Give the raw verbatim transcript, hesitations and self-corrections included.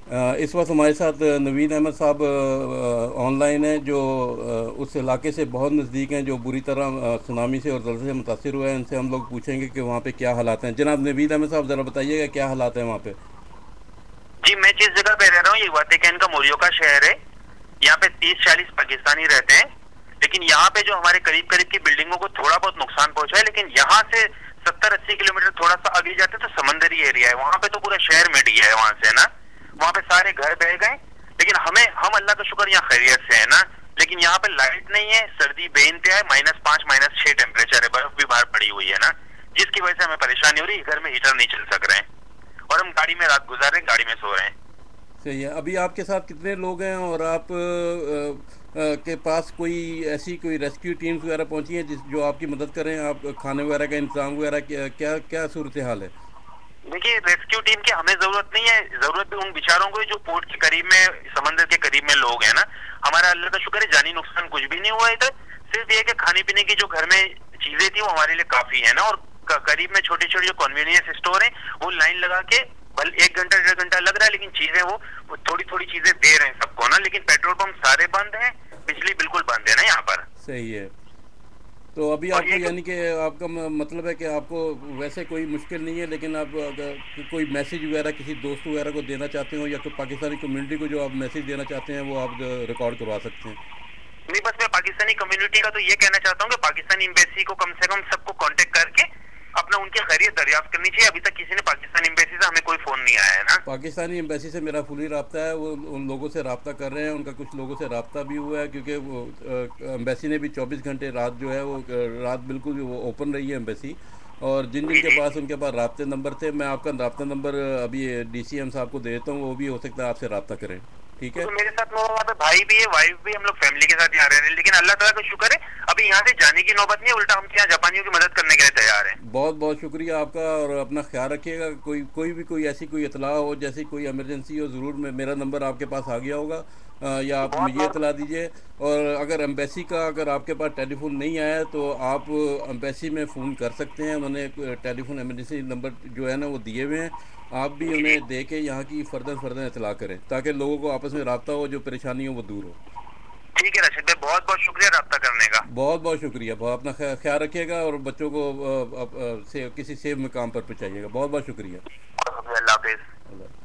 अ, इस वक्त हमारे साथ नवीन अहमद साहब ऑनलाइन हैं, जो अ, उस इलाके से बहुत नज़दीक हैं, जो बुरी तरह अ, सुनामी से और जल्द से मुतासर हुआ है। उनसे हम लोग पूछेंगे कि वहाँ पे क्या हालात हैं। जनाब नवीन अहमद साहब, ज़रा बताइएगा क्या हालात हैं वहाँ पे। जी, मैं जिस जगह पे रह रहा हूँ ये वाटिकन का मोरियो का शहर है। यहाँ पे तीस चालीस पाकिस्तानी रहते हैं। लेकिन यहाँ पे जो हमारे करीब करीब की बिल्डिंगों को थोड़ा बहुत नुकसान पहुंचा है, लेकिन यहाँ से सत्तर अस्सी किलोमीटर थोड़ा सा आगे जाते तो समंदरी एरिया है, वहां पे तो पूरा शहर मिट गया है वहां से ना। वहां पे सारे घर बह गए। लेकिन हमें हम अल्लाह का शुक्र यहाँ खैरियत से है ना। लेकिन यहाँ पे लाइट नहीं है, सर्दी बेइंतहा है, माइनस पांच माइनस छह टेम्परेचर है, बर्फ भी बाहर पड़ी हुई है ना, जिसकी वजह से हमें परेशानी हो रही है। घर में हीटर नहीं चल सक रहे हैं और हम गाड़ी में रात गुजार रहे हैं, गाड़ी में सो रहे हैं। सही है। अभी आपके साथ कितने लोग हैं, और आप अ, अ, के पास कोई ऐसी कोई रेस्क्यू टीम्स वगैरह पहुंची हैं जिस जो आपकी मदद करें? आप खाने वगैरह का इंतज़ाम वगैरह क्या क्या क्या सूरत हाल है? देखिए, रेस्क्यू टीम की हमें जरूरत नहीं है, जरूरत भी उन बेचारों को है जो पोर्ट के करीब में, समंदर के करीब में लोग हैं ना। हमारा अल्लाह का शुक्र है जानी नुकसान कुछ भी नहीं हुआ इधर। सिर्फ ये कि खाने पीने की जो घर में चीजें थी वो हमारे लिए काफी है ना। और क- करीब में छोटे छोटे जो कन्वीनियंस स्टोर है वो लाइन लगा के बल एक घंटा डेढ़ घंटा लग रहा है, लेकिन चीजें वो, वो थोड़ी थोड़ी चीजें दे रहे हैं सबको ना। लेकिन पेट्रोल पंप सारे बंद हैं, बिजली बिल्कुल बंद है ना यहाँ पर। सही है। तो अभी और आपको ये यानी कि आपका म- मतलब है कि आपको वैसे कोई मुश्किल नहीं है, लेकिन आप अगर कि कोई मैसेज वगैरह किसी दोस्त वगैरह को देना चाहते हो, या कोई पाकिस्तानी कम्युनिटी को जो आप मैसेज देना चाहते हैं, वो आप रिकॉर्ड करवा सकते हैं। नहीं, बस मैं पाकिस्तानी कम्युनिटी का तो ये कहना चाहता हूँ कि पाकिस्तानी एम्बेसी को कम से कम सबको कांटेक्ट करके अपना उनकी खैरियत दरियाफ्त करनी चाहिए। अभी तक किसी ने पाकिस्तान एम्बेसी से हमें कोई फोन नहीं आया है ना। पाकिस्तानी एम्बेसी से मेरा फुली रब्ता है, वो उन लोगों से रब्ता कर रहे हैं। उनका कुछ लोगों से रब्ता भी हुआ है, क्योंकि वो एम्बेसी ने भी चौबीस घंटे रात जो है वो अ, रात बिल्कुल भी वो ओपन रही है एम्बेसी। और जिन जिन जी के जी। पास उनके पास रब्ते नंबर थे, मैं आपका रब्ता नंबर अभी डी सी एम साहब को दे देता हूँ, वो भी हो सकता है आपसे रब्ता करें। ठीक है। तो मेरे साथ में वहाँ पे भाई भी है, वाइफ भी, हम लोग फैमिली के साथ यहाँ रह रहे हैं। लेकिन अल्लाह ताला का शुक्र है अभी यहाँ से जाने की नौबत नहीं है, उल्टा हम यहाँ जापानियों की मदद करने के लिए तैयार हैं। बहुत बहुत शुक्रिया आपका, और अपना ख्याल रखिएगा। कोई कोई भी कोई ऐसी कोई इतला हो, जैसी कोई इमरजेंसी हो, ज़रूर मैं मेरा नंबर आपके पास आ गया होगा, अ, या आप बहुत मुझे बहुत इतला दीजिए। और अगर एम्बेसी का अगर आपके पास टेलीफोन नहीं आया है, तो आप एम्बेसी में फ़ोन कर सकते हैं। उन्होंने एक टेलीफोन इमरजेंसी नंबर जो है ना वो दिए हुए हैं। आप भी जी जी। उन्हें दे के यहाँ की फ़र्दर फ़र्दर इतला करें, ताकि लोगों को आपस में रब्ता हो, जो परेशानी हो वो दूर हो। ठीक है रशीद भाई, बहुत बहुत शुक्रिया रब्ता करने का। बहुत बहुत शुक्रिया। बहुत अपना ख्या- ख्याल रखिएगा, और बच्चों को अ, अ, अ, से किसी सेफ मकाम पर पहुँचाइएगा। बहुत बहुत शुक्रिया। अल्लाह हाफिज। अल्लाह।